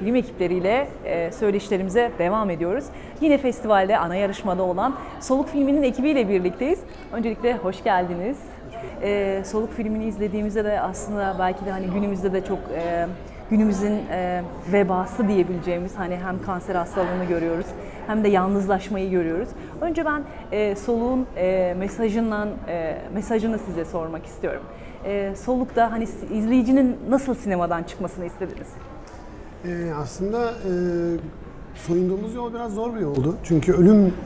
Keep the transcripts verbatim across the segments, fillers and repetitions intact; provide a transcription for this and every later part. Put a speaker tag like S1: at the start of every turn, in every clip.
S1: film ekipleriyle e, söyleşilerimize devam ediyoruz. Yine festivalde ana yarışmada olan Soluk filminin ekibiyle birlikteyiz. Öncelikle hoş geldiniz. E, Soluk filmini izlediğimizde de aslında belki de hani günümüzde de çok e, günümüzün e, vebası diyebileceğimiz hani hem kanser hastalığını görüyoruz hem de yalnızlaşmayı görüyoruz. Önce ben e, Soluk'un e, mesajından e, mesajını size sormak istiyorum. E, Soluk'ta hani izleyicinin nasıl sinemadan çıkmasını istediniz?
S2: Ee, aslında e, soyunduğumuz yol biraz zor bir yoldu. Çünkü ölüm e,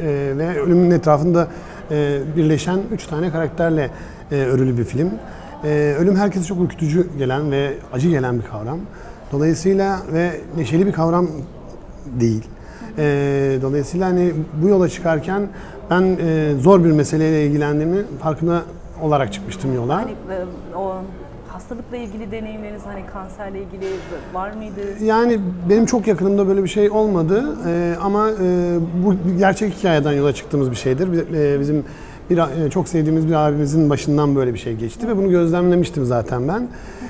S2: ve ölümün etrafında e, birleşen üç tane karakterle e, örülü bir film. E, ölüm herkese çok ürkütücü gelen ve acı gelen bir kavram. Dolayısıyla ve neşeli bir kavram değil. E, dolayısıyla hani bu yola çıkarken ben e, zor bir meseleyle ilgilendiğimi farkında olarak çıkmıştım yola.
S1: Hani e, o hastalıkla ilgili deneyimleriniz, hani kanserle ilgili var mıydı?
S2: Yani benim çok yakınımda böyle bir şey olmadı ee, ama e, bu bir gerçek hikayeden yola çıktığımız bir şeydir. Bi- e, Bizim bir e, çok sevdiğimiz bir abimizin başından böyle bir şey geçti ve bunu gözlemlemiştim zaten ben.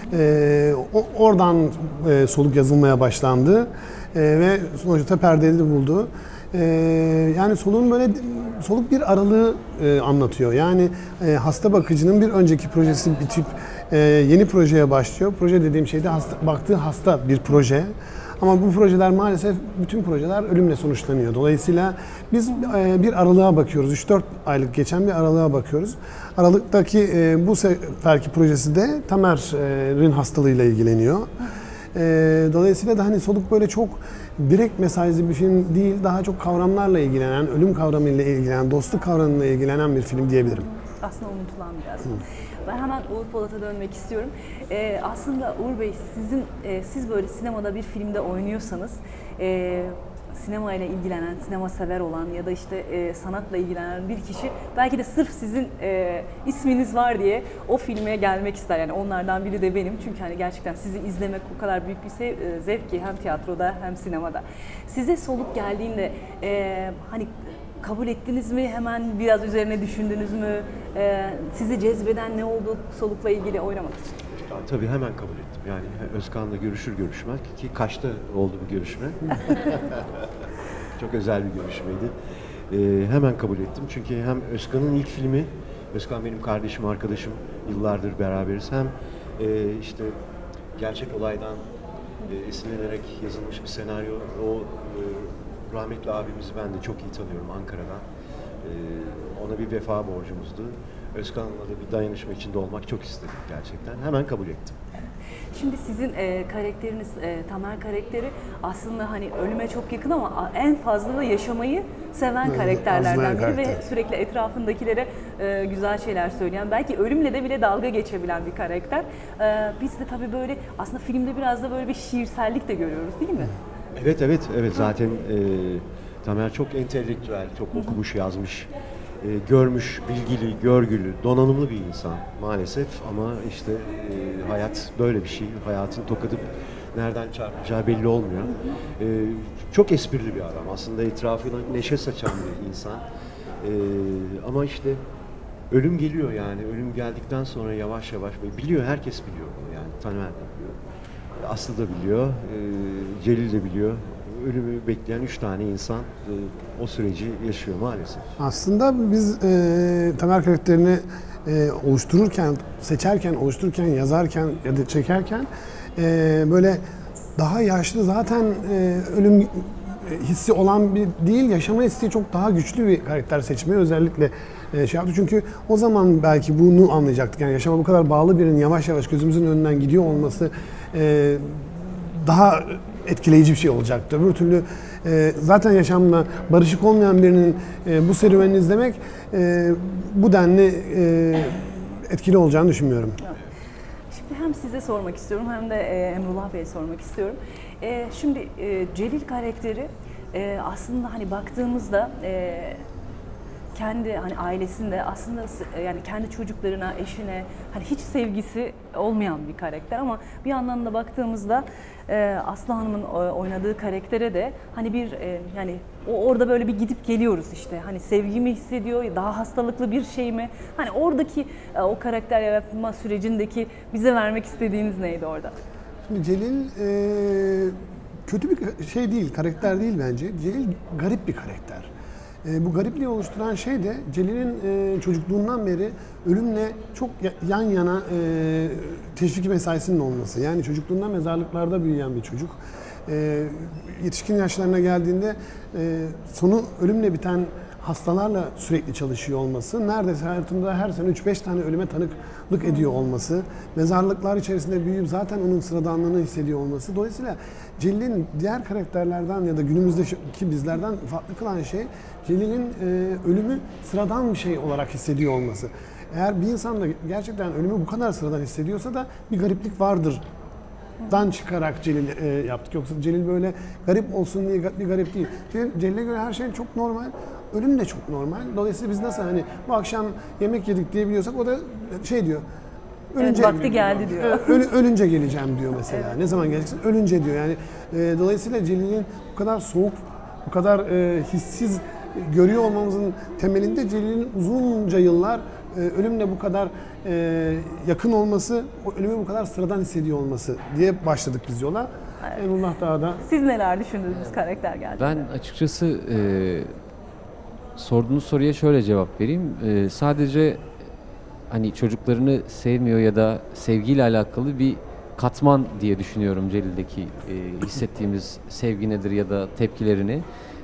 S2: Ee, o- oradan e, soluk yazılmaya başlandı e, ve sonuçta perdeyi de buldu. Ee, yani soluğun böyle soluk bir aralığı e, anlatıyor. Yani e, hasta bakıcının bir önceki projesi bitip e, yeni projeye başlıyor. Proje dediğim şey de hasta, baktığı hasta bir proje. Ama bu projeler maalesef bütün projeler ölümle sonuçlanıyor. Dolayısıyla biz e, bir aralığa bakıyoruz. üç dört aylık geçen bir aralığa bakıyoruz. Aralıktaki e, bu seferki projesi de Tamer'in hastalığıyla ilgileniyor. E, dolayısıyla da hani soluk böyle çok direkt mesajlı bir film değil, daha çok kavramlarla ilgilenen, ölüm kavramıyla ilgilenen, dostluk kavramıyla ilgilenen bir film diyebilirim.
S1: Aslında unutulan biraz. Hı. Ben hemen Uğur Polat'a dönmek istiyorum. Ee, aslında Uğur Bey, sizin e, siz böyle sinemada bir filmde oynuyorsanız, e, sinema ile ilgilenen, sinema sever olan ya da işte e, sanatla ilgilenen bir kişi belki de sırf sizin e, isminiz var diye o filme gelmek ister. Yani onlardan biri de benim. Çünkü hani gerçekten sizi izlemek o kadar büyük bir sev, e, zevk ki hem tiyatroda hem sinemada. Size soluk geldiğinde e, hani kabul ettiniz mi? Hemen biraz üzerine düşündünüz mü? Ee, sizi cezbeden ne oldu solukla ilgili oynamak için?
S3: Ya, tabii hemen kabul ettim. Yani Özkan'la görüşür görüşmez ki kaçta oldu bu görüşme? Çok özel bir görüşmeydi. Ee, hemen kabul ettim çünkü hem Özkan'ın ilk filmi, Özkan benim kardeşim, arkadaşım, yıllardır beraberiz. Hem e, işte gerçek olaydan e, esinlenerek yazılmış bir senaryo. O e, rahmetli abimizi ben de çok iyi tanıyorum Ankara'dan. Ee, ona bir vefa borcumuzdu. Özkan'la da bir dayanışma içinde olmak çok istedim gerçekten. Hemen kabul ettim.
S1: Şimdi sizin e, karakteriniz, e, Tamer karakteri aslında hani ölüme çok yakın ama en fazla da yaşamayı seven
S2: Evet,
S1: karakterlerden biri
S2: karakter.
S1: ve sürekli etrafındakilere e, güzel şeyler söyleyen, belki ölümle de bile dalga geçebilen bir karakter. E, biz de tabii böyle aslında filmde biraz da böyle bir şiirsellik de görüyoruz, değil mi?
S3: Evet, evet, evet. Zaten e, Tamer çok entelektüel, çok okumuş, yazmış, e, görmüş, bilgili, görgülü, donanımlı bir insan maalesef. Ama işte e, hayat böyle bir şey. Hayatın tokadı nereden çarpacağı belli olmuyor. E, çok esprili bir adam. Aslında etrafına neşe saçan bir insan. E, ama işte ölüm geliyor yani. Ölüm geldikten sonra yavaş yavaş, biliyor, herkes biliyor bunu yani. Tamer de biliyor. Aslı da biliyor, e, Celil de biliyor. Ölümü bekleyen üç tane insan e, o süreci yaşıyor maalesef.
S2: Aslında biz e, Tamer karakterini e, oluştururken, seçerken, oluştururken, yazarken ya da çekerken e, böyle daha yaşlı zaten e, ölüm hissi olan bir değil, yaşama hissi çok daha güçlü bir karakter seçmeye özellikle e, şey yaptı. Çünkü o zaman belki bunu anlayacaktık. Yani yaşama bu kadar bağlı birinin yavaş yavaş gözümüzün önünden gidiyor olması e, daha etkileyici bir şey olacaktı. Öbür türlü e, zaten yaşamla barışık olmayan birinin e, bu serüvenini izlemek e, bu denli e, etkili olacağını düşünmüyorum.
S1: Şimdi hem size sormak istiyorum hem de e, Emrullah Bey'e sormak istiyorum. E, şimdi e, Celil karakteri e, aslında hani baktığımızda e, kendi hani ailesinde aslında yani kendi çocuklarına, eşine hani hiç sevgisi olmayan bir karakter ama bir yandan da baktığımızda e, Aslı Hanım'ın oynadığı karaktere de hani bir e, yani o orada böyle bir gidip geliyoruz işte hani sevgi mi hissediyor, daha hastalıklı bir şey mi? Hani oradaki e, o karakter yaratma sürecindeki bize vermek istediğiniz neydi orada?
S2: Şimdi Celil e, kötü bir şey değil, karakter değil bence. Celil garip bir karakter. E, bu garipliği oluşturan şey de Celil'in e, çocukluğundan beri ölümle çok ya- yan yana e, teşvik mesaisinin olması. Yani çocukluğundan mezarlıklarda büyüyen bir çocuk. E, yetişkin yaşlarına geldiğinde e, sonu ölümle biten hastalarla sürekli çalışıyor olması, neredeyse hayatında her sene üç beş tane ölüme tanıklık ediyor olması, mezarlıklar içerisinde büyüyüp zaten onun sıradanlığını hissediyor olması. Dolayısıyla Celil'in diğer karakterlerden ya da günümüzdeki bizlerden farklı kılan şey, Celil'in e, ölümü sıradan bir şey olarak hissediyor olması. Eğer bir insan da gerçekten ölümü bu kadar sıradan hissediyorsa da bir gariplik vardır dan çıkarak Celil e, yaptık. Yoksa Celil böyle garip olsun diye bir garip değil. Celil- Celil'e göre her şey çok normal. Ölüm de çok normal. Dolayısıyla biz nasıl hani bu akşam yemek yedik diyebiliyorsak o da şey diyor.
S1: Evet, vakti geldi diyor.
S2: Ö- ölünce geleceğim diyor mesela. Evet. Ne zaman geleceksin? Ölünce diyor. Yani e, dolayısıyla Celil'in bu kadar soğuk, bu kadar e, hissiz görüyor olmamızın temelinde Celil'in uzunca yıllar e, ölümle bu kadar e, yakın olması, o ölümü bu kadar sıradan hissediyor olması diye başladık biz yola. Evet. Emrullah daha da...
S1: Siz neler düşündünüz karakter geldiğinde?
S4: Ben açıkçası e, sorduğunuz soruya şöyle cevap vereyim. E, sadece hani çocuklarını sevmiyor ya da sevgiyle alakalı bir katman diye düşünüyorum Celil'deki e, hissettiğimiz sevgi nedir ya da tepkilerini.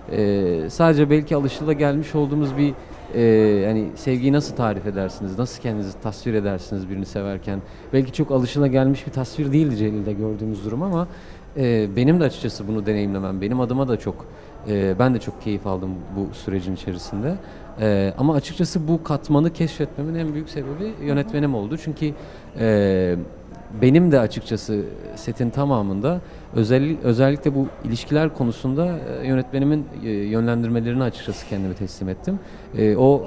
S4: E, sadece belki alışılagelmiş olduğumuz bir e, yani sevgiyi nasıl tarif edersiniz, nasıl kendinizi tasvir edersiniz birini severken. Belki çok alışılagelmiş bir tasvir değildi Celil'de gördüğümüz durum ama e, benim de açıkçası bunu deneyimlemem, benim adıma da çok, e, ben de çok keyif aldım bu sürecin içerisinde. E, ama açıkçası bu katmanı keşfetmemin en büyük sebebi yönetmenim oldu. Çünkü e, benim de açıkçası setin tamamında özellik, özellikle bu ilişkiler konusunda e, yönetmenimin e, yönlendirmelerini açıkçası kendime teslim ettim. E, o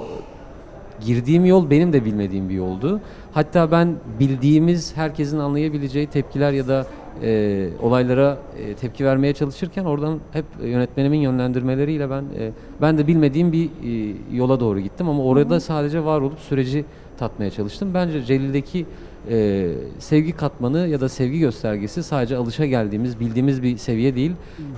S4: girdiğim yol benim de bilmediğim bir yoldu. Hatta ben bildiğimiz, herkesin anlayabileceği tepkiler ya da e, olaylara e, tepki vermeye çalışırken oradan hep yönetmenimin yönlendirmeleriyle ben e, ben de bilmediğim bir e, yola doğru gittim ama orada sadece var olup süreci tatmaya çalıştım. Bence Celil'deki e, sevgi katmanı ya da sevgi göstergesi sadece alışageldiğimiz, bildiğimiz bir seviye değil.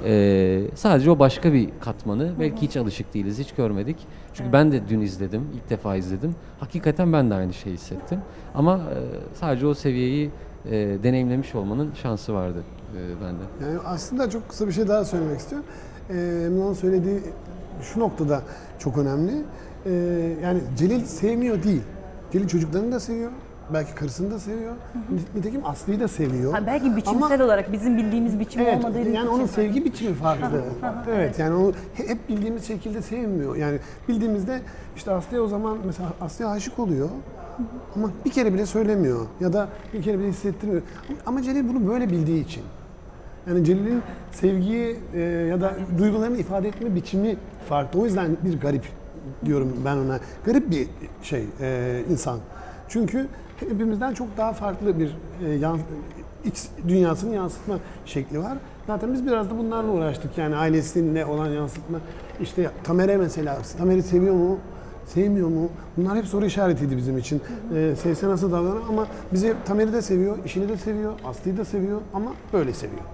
S4: E, sadece o başka bir katmanı. Belki hiç alışık değiliz, hiç görmedik. Çünkü evet. Ben de dün izledim, ilk defa izledim. Hakikaten ben de aynı şeyi hissettim. Ama e, sadece o seviyeyi e, deneyimlemiş olmanın şansı vardı e, bende.
S2: Yani aslında çok kısa bir şey daha söylemek istiyorum. Ee, Emrah'ın söylediği şu noktada çok önemli. Ee, yani Celil sevmiyor değil. Celil çocuklarını da seviyor. Belki karısını da seviyor. Hı hı. Nitekim Aslı'yı da seviyor.
S1: Ha, belki biçimsel Ama, olarak bizim bildiğimiz biçim
S2: evet,
S1: olmadığı için.
S2: Yani onun sevgi biçimi farklı. evet, evet yani onu hep bildiğimiz şekilde sevmiyor. Yani bildiğimizde işte Aslı'ya o zaman mesela Aslı'ya aşık oluyor. Hı hı. Ama bir kere bile söylemiyor ya da bir kere bile hissettirmiyor. Ama Celil bunu böyle bildiği için. Yani Celil'in sevgiyi e, ya da duygularını ifade etme biçimi farklı. O yüzden bir garip diyorum ben ona. Garip bir şey e, insan. Çünkü hepimizden çok daha farklı bir e, yan, iç dünyasını yansıtma şekli var. Zaten biz biraz da bunlarla uğraştık. Yani ailesiyle olan yansıtma. İşte Tamer'e mesela, Tamer'i seviyor mu? Sevmiyor mu? Bunlar hep soru işaretiydi bizim için. Ee, sevse nasıl davranır ama bizi Tamer'i de seviyor, işini de seviyor, Aslı'yı da seviyor ama böyle seviyor.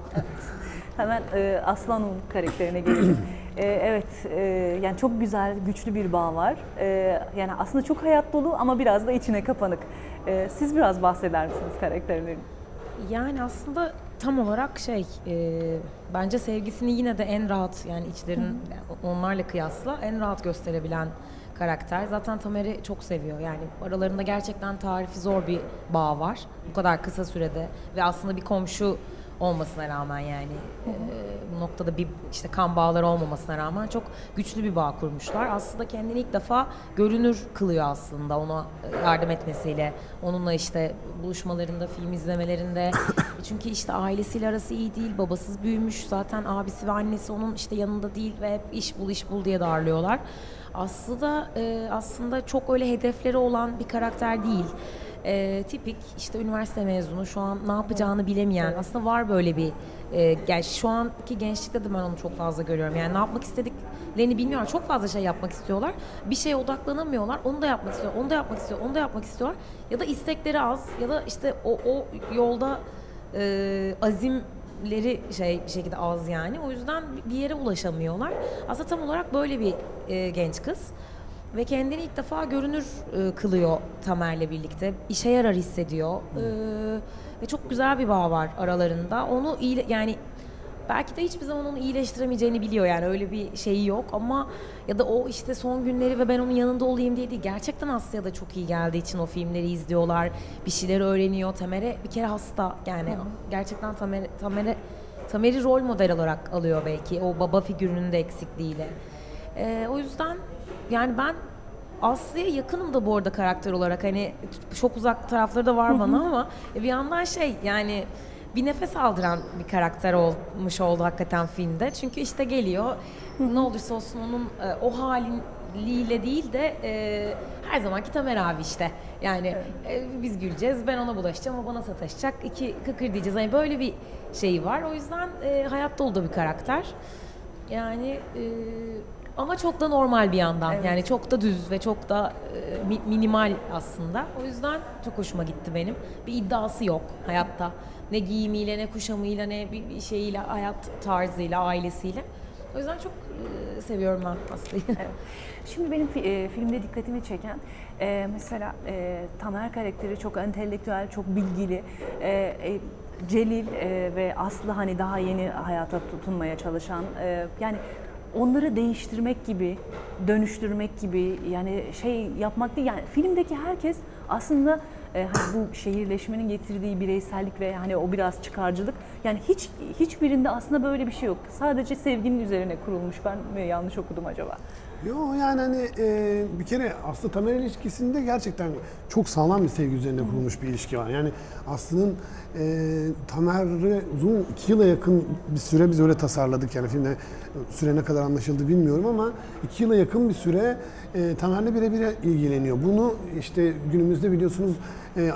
S1: Hemen e, Aslı Hanım'ın karakterine gelelim. e, evet, e, yani çok güzel, güçlü bir bağ var. E, yani aslında çok hayat dolu ama biraz da içine kapanık. E, siz biraz bahseder misiniz karakterlerin?
S5: Yani aslında tam olarak şey, e, bence sevgisini yine de en rahat, yani içlerin yani onlarla kıyasla en rahat gösterebilen karakter. Zaten Tamer'i çok seviyor. Yani aralarında gerçekten tarifi zor bir bağ var. Bu kadar kısa sürede ve aslında bir komşu olmasına rağmen yani e, bu noktada bir işte kan bağları olmamasına rağmen çok güçlü bir bağ kurmuşlar. Aslında kendini ilk defa görünür kılıyor aslında ona yardım etmesiyle. Onunla işte buluşmalarında, film izlemelerinde. Çünkü işte ailesiyle arası iyi değil, babasız büyümüş. Zaten abisi ve annesi onun işte yanında değil ve hep iş bul iş bul diye darlıyorlar. Aslında e, aslında çok öyle hedefleri olan bir karakter değil. E, tipik işte üniversite mezunu, şu an ne yapacağını bilemeyen, aslında var böyle bir e, yani şu anki gençlikte de ben onu çok fazla görüyorum. Yani ne yapmak istediklerini bilmiyorlar. Çok fazla şey yapmak istiyorlar. Bir şeye odaklanamıyorlar. Onu da yapmak istiyor, onu da yapmak istiyor, onu da yapmak istiyorlar. Ya da istekleri az ya da işte o, o yolda e, azim iletişimleri şey bir şekilde az yani. O yüzden bir yere ulaşamıyorlar. Aslında tam olarak böyle bir e, genç kız. Ve kendini ilk defa görünür e, kılıyor Tamer'le birlikte. İşe yarar hissediyor. E, ve çok güzel bir bağ var aralarında. Onu iyi yani belki de hiçbir zaman onu iyileştiremeyeceğini biliyor yani öyle bir şeyi yok ama ya da o işte son günleri ve ben onun yanında olayım diye değil. Gerçekten Aslı'ya da çok iyi geldiği için o filmleri izliyorlar. Bir şeyler öğreniyor. Tamer'e bir kere hasta yani gerçekten Tamer, Tamer'e Tamer'i rol model olarak alıyor belki o baba figürünün de eksikliğiyle. E, o yüzden yani ben Aslı'ya yakınım da bu arada karakter olarak hani çok uzak tarafları da var bana ama bir yandan şey yani bir nefes aldıran bir karakter olmuş oldu hakikaten filmde. Çünkü işte geliyor ne olursa olsun onun e, o haliyle değil de e, her zamanki Tamer abi işte. Yani e, biz güleceğiz, ben ona bulaşacağım, o bana sataşacak, iki kıkır diyeceğiz. Yani böyle bir şey var. O yüzden e, hayat dolu da bir karakter. Yani e, ama çok da normal bir yandan.
S1: Evet.
S5: Yani çok da düz ve çok da e, mi- minimal aslında. O yüzden çok hoşuma gitti benim. Bir iddiası yok hayatta. Ne giyimiyle, ne kuşamıyla, ne bir bir şeyiyle, hayat tarzıyla, ailesiyle. O yüzden çok e, seviyorum ben Aslı'yı.
S1: Evet. Şimdi benim fi- e, filmde dikkatimi çeken e, mesela e, Tamer karakteri çok entelektüel, çok bilgili. E, e, Celil e, ve Aslı hani daha yeni hayata tutunmaya çalışan e, yani onları değiştirmek gibi, dönüştürmek gibi yani şey yapmak değil yani filmdeki herkes aslında e, hani bu şehirleşmenin getirdiği bireysellik ve hani o biraz çıkarcılık yani hiç hiçbirinde aslında böyle bir şey yok. Sadece sevginin üzerine kurulmuş. Ben mi yanlış okudum acaba?
S2: Yo yani hani e, bir kere Aslı Tamer ilişkisinde gerçekten çok sağlam bir sevgi üzerine kurulmuş bir ilişki var. Yani Aslı'nın e, Tamer'i uzun iki yıla yakın bir süre biz öyle tasarladık yani filmde süre ne kadar anlaşıldı bilmiyorum ama iki yıla yakın bir süre e, Tamer'le birebir ilgileniyor. Bunu işte günümüzde biliyorsunuz e,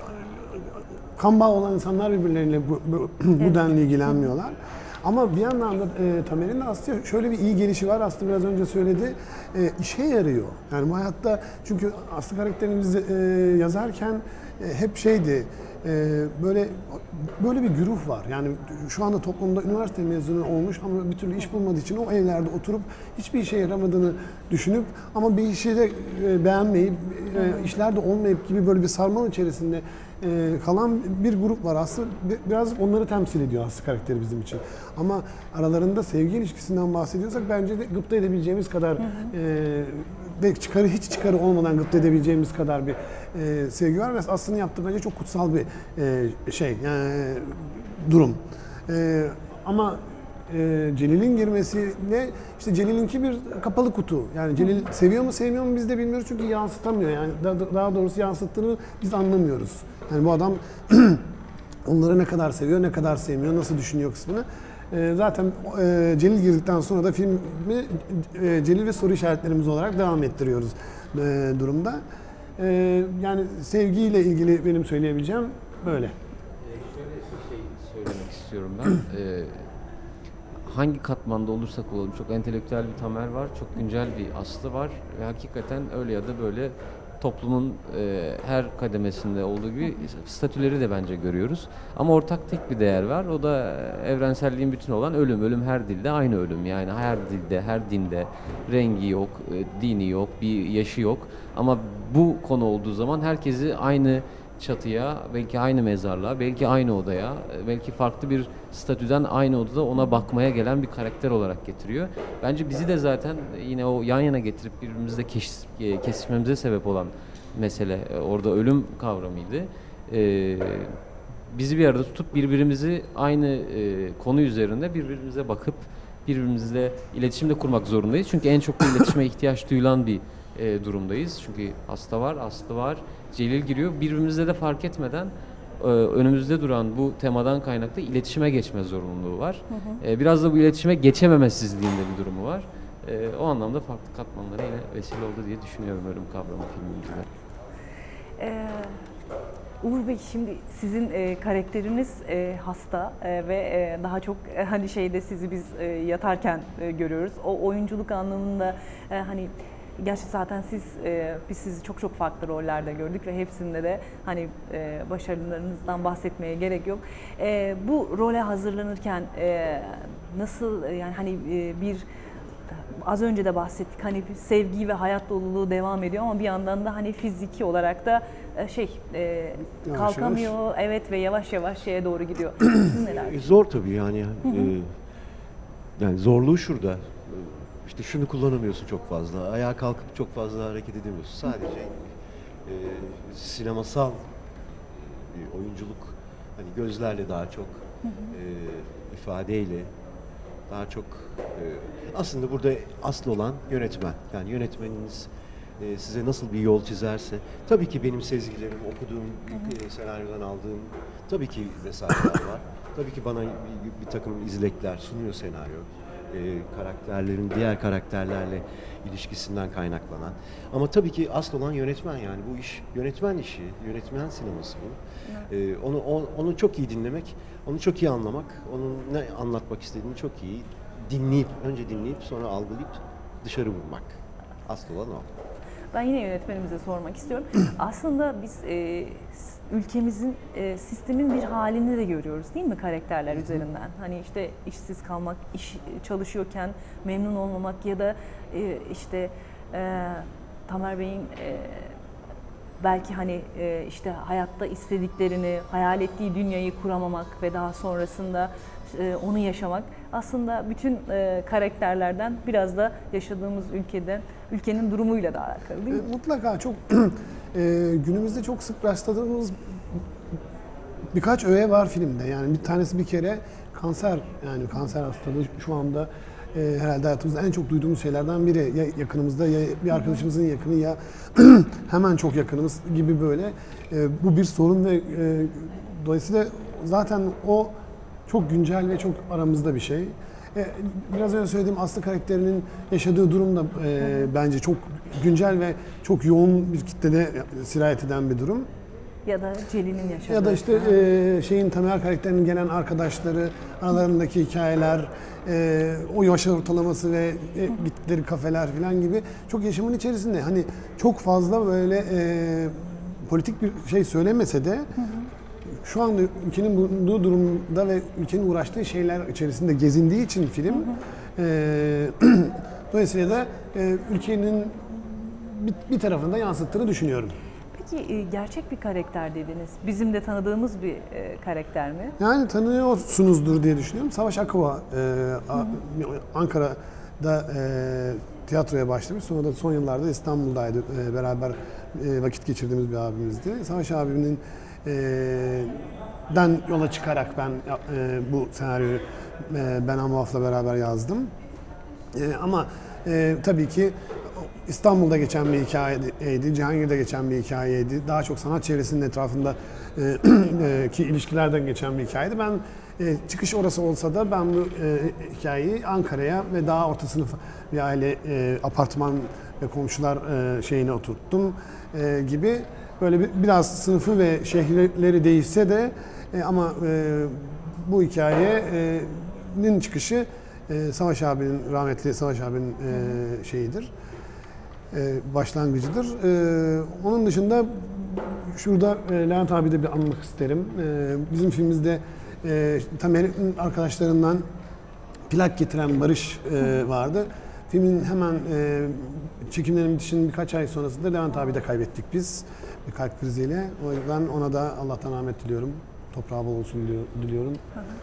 S2: kan bağı olan insanlar birbirleriyle bu, bu, bu denli ilgilenmiyorlar. Ama bir yandan da e, Tamer'in de aslında şöyle bir iyi gelişi var. Aslı biraz önce söyledi. E, işe yarıyor. Yani bu hayatta çünkü Aslı karakterimizi e, yazarken e, hep şeydi. E, böyle böyle bir güruh var. Yani şu anda toplumda üniversite mezunu olmuş ama bir türlü iş bulmadığı için o evlerde oturup hiçbir işe yaramadığını düşünüp ama bir işi de e, beğenmeyip e, işlerde olmayıp gibi böyle bir sarmal içerisinde e, kalan bir grup var. Aslında biraz onları temsil ediyor Aslı karakteri bizim için. Ama aralarında sevgi ilişkisinden bahsediyorsak bence de gıpta edebileceğimiz kadar e, ve çıkarı hiç çıkarı olmadan gıpta edebileceğimiz kadar bir e, sevgi var. Ve Aslı'nın yaptığı bence çok kutsal bir e, şey, yani durum. E, ama e, Celil'in girmesiyle işte Celil'inki bir kapalı kutu. Yani Celil seviyor mu sevmiyor mu biz de bilmiyoruz çünkü yansıtamıyor. Yani daha, daha doğrusu yansıttığını biz anlamıyoruz. Yani bu adam onları ne kadar seviyor, ne kadar sevmiyor, nasıl düşünüyor kısmını. E, zaten e, Celil girdikten sonra da filmi e, Celil ve soru işaretlerimiz olarak devam ettiriyoruz e, durumda. E, yani sevgiyle ilgili benim söyleyebileceğim böyle.
S4: Şöyle bir şey söylemek istiyorum ben. Ee, hangi katmanda olursak olalım çok entelektüel bir Tamer var, çok güncel bir Aslı var ve hakikaten öyle ya da böyle toplumun e, her kademesinde olduğu gibi statüleri de bence görüyoruz. Ama ortak tek bir değer var. O da evrenselliğin bütün olan ölüm. Ölüm her dilde aynı ölüm. Yani her dilde, her dinde rengi yok, e, dini yok, bir yaşı yok. Ama bu konu olduğu zaman herkesi aynı çatıya, belki aynı mezarlığa, belki aynı odaya, belki farklı bir statüden aynı odada ona bakmaya gelen bir karakter olarak getiriyor. Bence bizi de zaten yine o yan yana getirip birbirimizle kes, kesişmemize sebep olan mesele orada ölüm kavramıydı. Ee, bizi bir arada tutup birbirimizi aynı e, konu üzerinde birbirimize bakıp birbirimizle iletişimde kurmak zorundayız. Çünkü en çok da iletişime ihtiyaç duyulan bir e, durumdayız. Çünkü hasta var, Aslı var, Celil giriyor. Birbirimizle de fark etmeden e, önümüzde duran bu temadan kaynaklı iletişime geçme zorunluluğu var. Hı hı. E, biraz da bu iletişime geçememesizliğinde bir durumu var. E, o anlamda farklı katmanlara yine vesile oldu diye düşünüyorum ölüm kavramı filmimizde.
S1: Ee, Uğur Bey, şimdi sizin e, karakteriniz e, hasta e, ve e, daha çok e, hani şeyde sizi biz e, yatarken e, görüyoruz. O oyunculuk anlamında e, hani Gerçi zaten siz, e, biz sizi çok çok farklı rollerde gördük ve hepsinde de hani e, başarılarınızdan bahsetmeye gerek yok. E, bu role hazırlanırken e, nasıl e, yani hani e, bir az önce de bahsettik hani bir sevgi ve hayat doluluğu devam ediyor ama bir yandan da hani fiziki olarak da e, şey e,
S2: Yavaş
S1: kalkamıyor evet ve yavaş yavaş şeye doğru gidiyor. Sizin neler?
S3: E, Zor tabii yani. E, yani zorluğu şurada. E, İşte şunu kullanamıyorsun çok fazla. Ayağa kalkıp çok fazla hareket edemiyorsun. Sadece e, sinemasal bir oyunculuk, hani gözlerle daha çok e, ifadeyle daha çok e, aslında burada asıl olan yönetmen. Yani yönetmeniniz e, size nasıl bir yol çizerse, tabii ki benim sezgilerim, okuduğum e, senaryodan aldığım tabii ki mesajlar var. Tabii ki bana bir, bir takım izlekler sunuyor senaryo. E, karakterlerin diğer karakterlerle ilişkisinden kaynaklanan. Ama tabii ki asıl olan yönetmen, yani bu iş yönetmen işi, yönetmen sineması bu. E, onu o- onu çok iyi dinlemek, onu çok iyi anlamak, onun ne anlatmak istediğini çok iyi dinleyip, önce dinleyip sonra algılayıp dışarı vurmak. Asıl olan o.
S1: Ben yine yönetmenimize sormak istiyorum. Aslında biz e, s- ülkemizin, e, sistemin bir halini de görüyoruz değil mi karakterler üzerinden? Hani işte işsiz kalmak, iş çalışıyorken memnun olmamak ya da e, işte e, Tamer Bey'in e, belki hani e, işte hayatta istediklerini, hayal ettiği dünyayı kuramamak ve daha sonrasında e, onu yaşamak aslında bütün e, karakterlerden biraz da yaşadığımız ülkeden, ülkenin durumuyla da alakalı değil mi?
S2: E, Mutlaka çok e, günümüzde çok sık rastladığımız birkaç öğe var filmde. Yani bir tanesi bir kere kanser, yani kanser hastalığı şu anda e, herhalde hayatımızda en çok duyduğumuz şeylerden biri. Ya yakınımızda ya bir arkadaşımızın yakını ya hemen çok yakınımız gibi böyle. E, bu bir sorun ve e, dolayısıyla zaten o çok güncel ve çok aramızda bir şey. E, biraz önce söylediğim Aslı karakterinin yaşadığı durum da e, bence çok güncel ve çok yoğun bir kitlede sirayet eden bir durum.
S1: Ya da Celil'in yaşadığı.
S2: Ya da işte e, şeyin Tamer karakterinin gelen arkadaşları, aralarındaki hikayeler, e, o yaş ortalaması ve e, gittikleri kafeler falan gibi çok yaşamın içerisinde. Hani çok fazla böyle e, politik bir şey söylemese de şu anda ülkenin bulunduğu durumda ve ülkenin uğraştığı şeyler içerisinde gezindiği için film e, dolayısıyla da e, ülkenin bir, bir tarafında yansıttığını düşünüyorum.
S1: Peki e, gerçek bir karakter dediniz. Bizim de tanıdığımız bir e, karakter mi?
S2: Yani tanıyorsunuzdur diye düşünüyorum. Savaş Akova e, a- Ankara'da e, tiyatroya başlamış. Sonra da son yıllarda İstanbul'daydı. E, beraber e, vakit geçirdiğimiz bir abimizdi. Savaş abimin e, den yola çıkarak ben e, bu senaryoyu e, Ben Amavaf'la beraber yazdım. E, ama e, tabii ki İstanbul'da geçen bir hikayeydi, Cihangir'de geçen bir hikayeydi. Daha çok sanat çevresinin etrafında e, e, ki ilişkilerden geçen bir hikayeydi. Ben e, çıkış orası olsa da ben bu e, hikayeyi Ankara'ya ve daha orta sınıf bir aile e, apartman ve komşular e, şeyine oturttum e, gibi. Böyle bir, biraz sınıfı ve şehirleri değişse de e, ama e, bu hikayenin çıkışı e, Savaş abinin, rahmetli Savaş abinin e, şeyidir. E, başlangıcıdır. E, onun dışında şurada e, Levent abi de bir anmak isterim. E, bizim filmimizde e, Tamer'in arkadaşlarından plak getiren Barış e, vardı. Filmin hemen e, çekimlerinin bitişinin birkaç ay sonrasında Levent abi de kaybettik biz bir kalp kriziyle. O yüzden ona da Allah'tan rahmet diliyorum. Toprağı bol olsun diliyorum.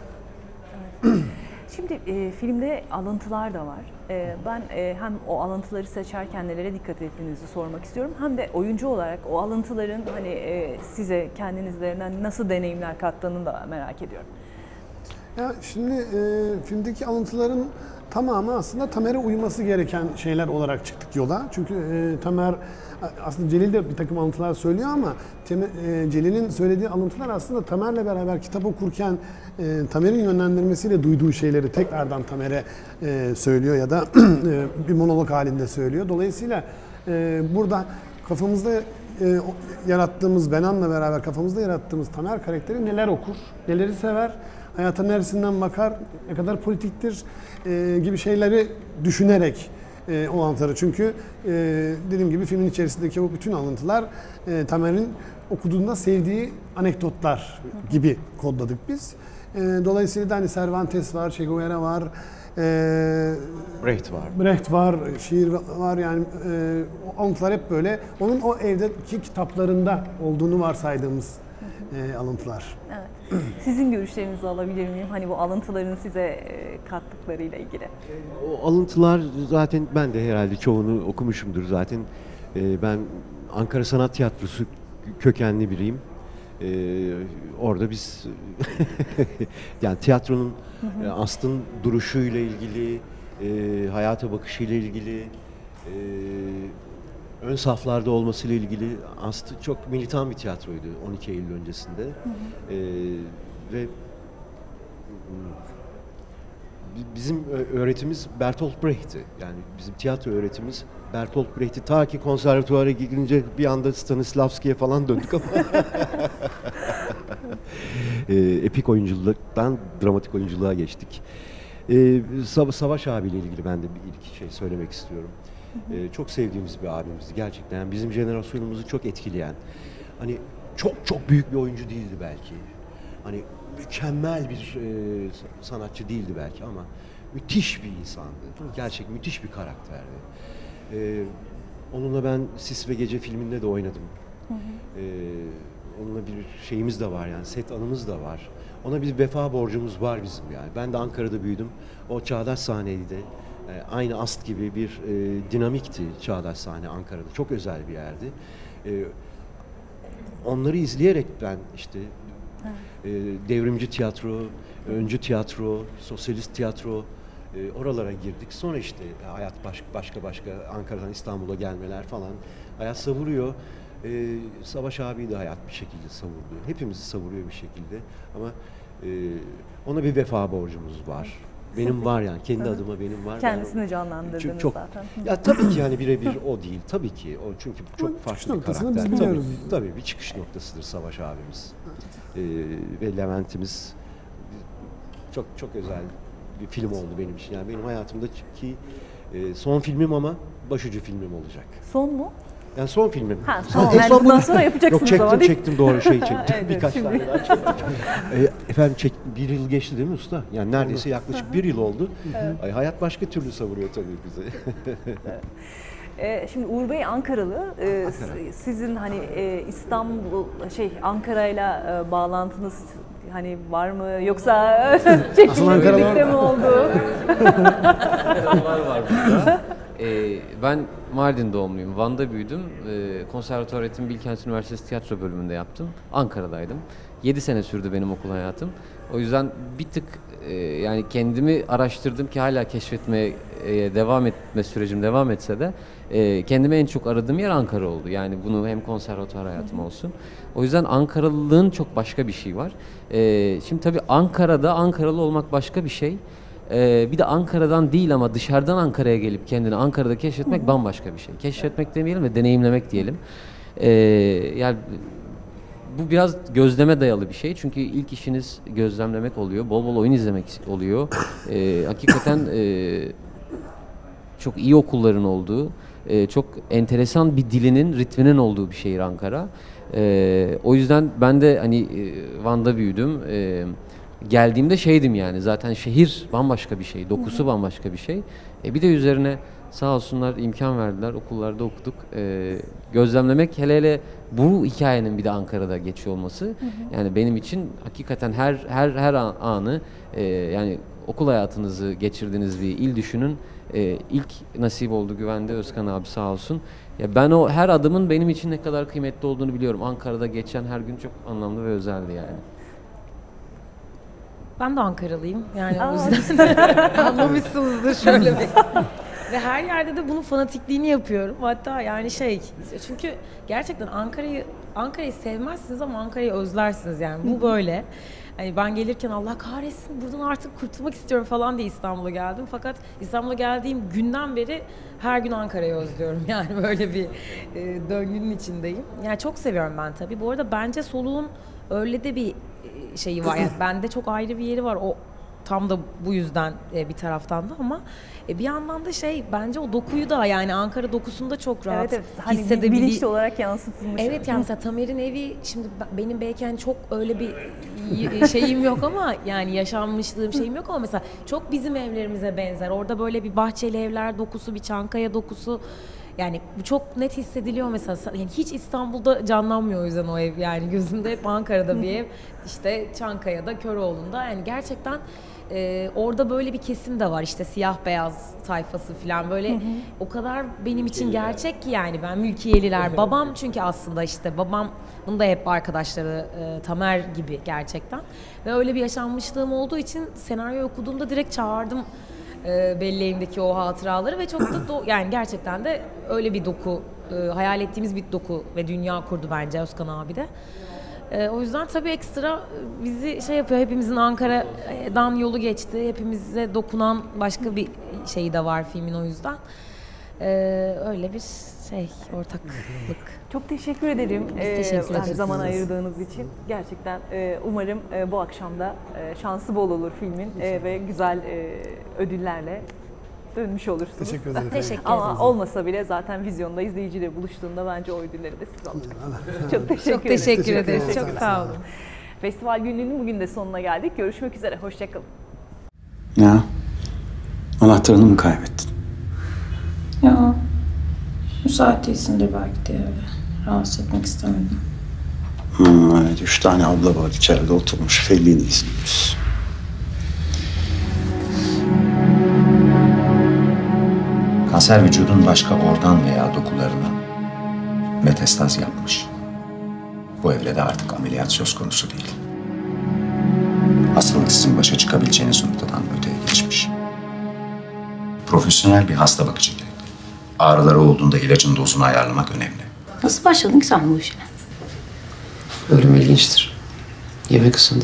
S1: Şimdi e, filmde alıntılar da var. E, ben e, hem o alıntıları seçerken nelere dikkat ettiğinizi sormak istiyorum. Hem de oyuncu olarak o alıntıların hani e, size kendinizlerinden nasıl deneyimler kattığını da merak ediyorum.
S2: Ya şimdi e, filmdeki alıntıların tamamı aslında Tamer'e uyması gereken şeyler olarak çıktık yola. Çünkü e, Tamer aslında Celil de bir takım alıntılar söylüyor ama Tem- e, Celil'in söylediği alıntılar aslında Tamer'le beraber kitap okurken e, Tamer'in yönlendirmesiyle duyduğu şeyleri tekrardan Tamer'e e, söylüyor ya da e, bir monolog halinde söylüyor. Dolayısıyla e, burada kafamızda e, yarattığımız, Benan'la beraber kafamızda yarattığımız Tamer karakteri neler okur, neleri sever, hayata neresinden bakar, ne kadar politiktir e, gibi şeyleri düşünerek e, o alıntıları. Çünkü e, dediğim gibi filmin içerisindeki o bütün alıntılar e, Tamer'in okuduğunda sevdiği anekdotlar gibi kodladık biz. E, dolayısıyla da hani Cervantes var, Che Guevara var, e,
S3: Brecht var.
S2: Brecht var, şiir var yani e, o alıntılar hep böyle onun o evdeki kitaplarında olduğunu varsaydığımız e, alıntılar.
S1: Evet. Sizin görüşlerinizi alabilir miyim? Hani bu alıntıların size e, kattıklarıyla ilgili.
S3: O alıntılar zaten ben de herhalde çoğunu okumuşumdur zaten. Ee, ben Ankara Sanat Tiyatrosu kökenli biriyim. Ee, orada biz yani tiyatronun e, Ast'ın duruşuyla ilgili, e, hayata bakışıyla ilgili, e, ön saflarda olmasıyla ilgili Ast çok militan bir tiyatroydu on iki Eylül öncesinde. Ee, ve bizim öğretimiz Bertolt Brecht'ti. Yani bizim tiyatro öğretimimiz Bertolt Brecht'ti. Ta ki konservatuvara girince bir anda Stanislavski'ye falan döndük ama e, epik oyunculuktan dramatik oyunculuğa geçtik. E, Savaş abiyle ilgili ben de bir ilk şey söylemek istiyorum. E, çok sevdiğimiz bir abimizdi gerçekten. Yani bizim jenerasyonumuzu çok etkileyen. Hani çok çok büyük bir oyuncu değildi belki. Hani mükemmel bir e, sanatçı değildi belki ama müthiş bir insandı. Gerçek müthiş bir karakterdi. E, onunla ben Sis ve Gece filminde de oynadım. Hı hı. E, onunla bir şeyimiz de var yani set anımız da var. Ona bir vefa borcumuz var bizim yani. Ben de Ankara'da büyüdüm. O çağdaş sahneydi. E, aynı Ast gibi bir e, dinamikti çağdaş sahne Ankara'da. Çok özel bir yerdi. E, onları izleyerek ben işte e, devrimci tiyatro, öncü tiyatro, sosyalist tiyatro e, oralara girdik. Sonra işte hayat baş, başka başka Ankara'dan İstanbul'a gelmeler falan hayat savuruyor. E, Savaş abi de hayat bir şekilde savurdu. Hepimizi savuruyor bir şekilde ama e, ona bir vefa borcumuz var. Benim var yani kendi adıma benim var.
S1: Kendisini canlandırdınız
S3: çok, çok,
S1: zaten.
S3: Ya tabii ki yani birebir o değil. Tabii ki o çünkü çok farklı bir karakter.
S2: Biz
S3: Tabii,
S2: biliyoruz.
S3: tabii bir çıkış noktasıdır Savaş abimiz. Ee, ve Levent'imiz çok çok özel bir film oldu benim için. Yani benim hayatımdaki e, son filmim ama başucu filmim olacak.
S1: Son mu?
S3: Yani son filmim.
S1: Ha, tamam.
S3: En
S1: Yani
S3: son
S1: bundan
S3: bunu-
S1: sonra yapacaksınız
S3: Yok çektim
S1: ama değil mi?
S3: çektim doğru şey çektim.
S1: Evet,
S3: Birkaç
S1: şimdi.
S3: tane daha çektim. e, efendim çek, bir yıl geçti değil mi usta? Yani neredeyse yaklaşık bir yıl oldu. Ay, hayat başka türlü savuruyor tabii bizi.
S1: Ee, şimdi Uğur Bey Ankaralı. Ee, s- sizin hani e, İstanbul şey Ankara'yla e, bağlantınız hani var mı yoksa çekimle
S2: Ankaralı
S1: birlikte
S2: var.
S1: mi oldu?
S4: Var var burada. Ee, ben Mardin doğumluyum. Van'da büyüdüm. Ee, Konservatuvar Eğitim Bilkent Üniversitesi Tiyatro bölümünde yaptım. Ankara'daydım. yedi sene sürdü benim okul hayatım. O yüzden bir tık e, yani kendimi araştırdım ki hala keşfetmeye e, devam etme sürecim devam etse de e, kendime en çok aradığım yer Ankara oldu. Yani bunu hem konservatuvar hayatım olsun. O yüzden Ankaralılığın çok başka bir şey var. E, şimdi tabii Ankara'da Ankaralı olmak başka bir şey. Ee, bir de Ankara'dan değil ama dışarıdan Ankara'ya gelip kendini Ankara'da keşfetmek bambaşka bir şey. Keşfetmek demeyelim de deneyimlemek diyelim. Ee, yani bu biraz gözleme dayalı bir şey. Çünkü ilk işiniz gözlemlemek oluyor. Bol bol oyun izlemek oluyor. Ee, hakikaten e, çok iyi okulların olduğu, e, çok enteresan bir dilinin, ritminin olduğu bir şehir Ankara. E, o yüzden ben de hani e, Van'da büyüdüm. E, geldiğimde şeydim yani zaten şehir bambaşka bir şey, dokusu bambaşka bir şey. E, bir de üzerine sağ olsunlar imkan verdiler, okullarda okuduk. E, gözlemlemek hele hele bu hikayenin bir de Ankara'da geçiyor olması. Hı hı. Yani benim için hakikaten her her her anı e, yani okul hayatınızı geçirdiğiniz bir il düşünün. Ee, ilk nasip oldu Güvende Özkan abi sağ olsun. Ya ben o her adımın benim için ne kadar kıymetli olduğunu biliyorum. Ankara'da geçen her gün çok anlamlı ve özeldi yani.
S5: Ben de Ankaralıyım. Yani
S1: Aa.
S5: o yüzden anlamışsınızdır şöyle bir. Ve her yerde de bunun fanatikliğini yapıyorum. Hatta yani şey, çünkü gerçekten Ankara'yı Ankara'yı sevmezsiniz ama Ankara'yı özlersiniz yani. Bu böyle. Hani ben gelirken Allah kahretsin buradan artık kurtulmak istiyorum falan diye İstanbul'a geldim. Fakat İstanbul'a geldiğim günden beri her gün Ankara'yı özlüyorum. Yani böyle bir e, döngünün içindeyim. Yani çok seviyorum ben tabii. Bu arada bence soluğun öyle de bir şeyi var. Yani bende çok ayrı bir yeri var. O tam da bu yüzden e, bir taraftan da ama e, bir yandan da şey bence o dokuyu da yani Ankara dokusunda çok rahat
S1: Evet, evet. Hani
S5: hissedebili-
S1: bilinçli olarak yansıtılmış.
S5: Evet yani mesela Tamer'in evi şimdi be- benim belki hani çok öyle bir y- şeyim yok ama yani yaşanmışlığım şeyim yok ama mesela çok bizim evlerimize benzer. Orada böyle bir bahçeli evler dokusu, bir Çankaya dokusu yani bu çok net hissediliyor mesela. Yani hiç İstanbul'da canlanmıyor o yüzden o ev yani gözümde hep Ankara'da bir ev. İşte Çankaya'da, Köroğlu'nda yani gerçekten e, orada böyle bir kesim de var işte siyah beyaz tayfası falan böyle o kadar benim için gerçek ki yani ben mülkiyeliler babam çünkü aslında işte babamın da hep arkadaşları e, Tamer gibi gerçekten ve öyle bir yaşanmışlığım olduğu için senaryo okuduğumda direkt çağırdım e, belleğimdeki o hatıraları ve çok da do- yani gerçekten de öyle bir doku e, hayal ettiğimiz bir doku ve dünya kurdu bence Özkan abi de. E, o yüzden tabii ekstra bizi şey yapıyor, hepimizin Ankara'dan yolu geçti, hepimize dokunan başka bir şeyi de var filmin o yüzden. E, öyle bir şey, ortaklık.
S1: Çok teşekkür ederim.
S5: Biz teşekkür
S1: Ee,
S5: ederiz.
S1: Zaman ayırdığınız için. Gerçekten e, umarım e, bu akşam da e, şansı bol olur filmin e, ve güzel e, ödüllerle dönmüş olursunuz.
S2: Teşekkür ederim.
S5: Teşekkür
S1: Ama
S5: ederiz.
S1: olmasa bile zaten vizyonda izleyiciyle buluştuğunda bence o ödülleri de siz alacaksınız. Çok teşekkür
S5: Çok teşekkür
S2: Teşekkür
S5: ederiz.
S2: ederim.
S5: Çok sağ olun.
S1: Festival günlüğünün bugün de sonuna geldik. Görüşmek üzere. Hoşçakalın.
S6: Ya, anahtarını mı kaybettin?
S7: Ya müsait değilsindir belki diye öyle rahatsız etmek istemedim.
S6: Hmm, evet, üç tane abla var içeride oturmuş, Fellini izliyoruz. Kanser vücudun başka organ veya dokularına metastaz yapmış. Bu evrede artık ameliyat söz konusu değil. Hastalık sizin başa çıkabileceğiniz noktadan öteye geçmiş. Profesyonel bir hasta bakıcı gerekli. Ağrıları olduğunda ilacın dozunu ayarlamak önemli.
S7: Nasıl başladın ki sen bu işe?
S8: Ölüm ilginçtir. Yemek ısındı.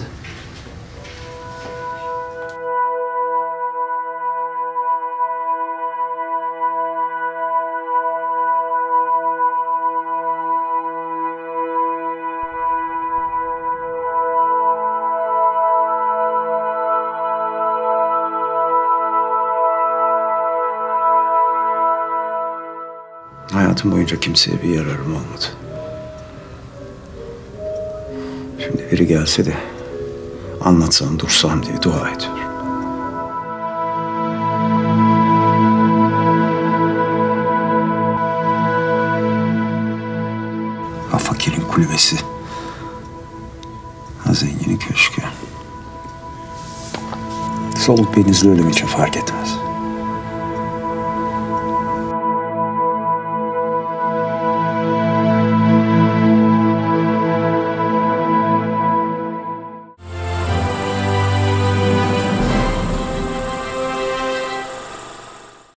S6: Hayatım boyunca kimseye bir yararım olmadı. Şimdi biri gelse de anlatsam, dursam diye dua ediyorum. Ha fakirin kulübesi, ha zenginin köşkü. Soluk benizli ölüm için fark etmez.